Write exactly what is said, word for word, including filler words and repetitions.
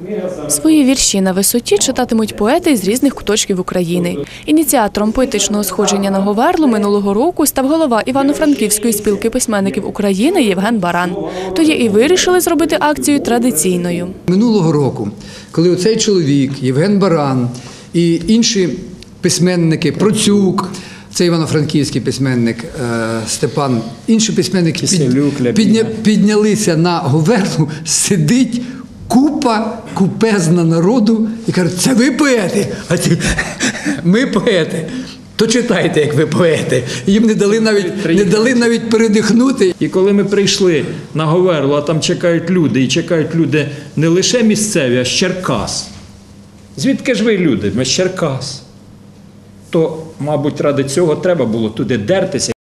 Свої вірші на висоті читатимуть поети з різних куточків України. Ініціатором поетичного сходження на Говерлу минулого року став голова Івано-Франківської спілки письменників України Євген Баран. Тоді і вирішили зробити акцію традиційною. Минулого року, коли оцей чоловік, Євген Баран і інші письменники, Процюк, це івано-франківський письменник Степан, інші письменники під, підня, піднялися на Говерлу, сидить купа, купезна народу і кажуть, це ви поети? А ці, ми поети. То читайте, як ви поети. Їм не дали навіть, не дали навіть передихнути. І коли ми прийшли на Говерлу, а там чекають люди, і чекають люди не лише місцеві, а з Черкас. Звідки ж ви люди? Ми з Черкас. То, мабуть, ради цього треба було туди дертися.